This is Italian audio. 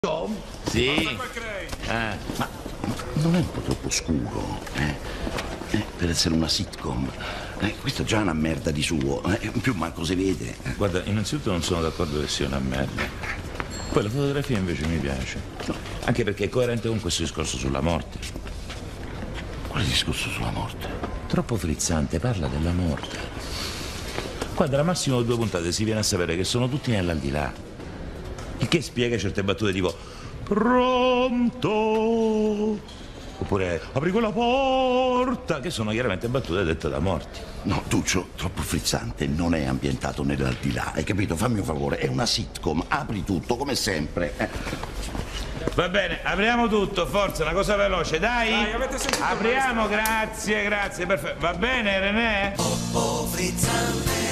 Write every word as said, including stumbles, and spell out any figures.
Tom? Sì. Ah. Ma non è un po' troppo scuro, eh? eh per essere una sitcom. Eh, questa è già una merda di suo, eh? In più manco si vede. Guarda, innanzitutto non sono d'accordo che sia una merda. Poi la fotografia invece mi piace. No. Anche perché è coerente con questo discorso sulla morte. Quale discorso sulla morte? Troppo frizzante, parla della morte. Qua dalla massimo due puntate si viene a sapere che sono tutti nell'aldilà. Il che spiega certe battute tipo pronto? Oppure apri quella porta, che sono chiaramente battute dette da morti. No, Tuccio, troppo frizzante, non è ambientato nell'aldilà, hai capito? Fammi un favore, è una sitcom, apri tutto come sempre. Eh. Va bene, apriamo tutto, forza, una cosa veloce, dai! Dai, avete sentito? Apriamo, grazie, grazie, perfetto. Va bene, René? Troppo frizzante.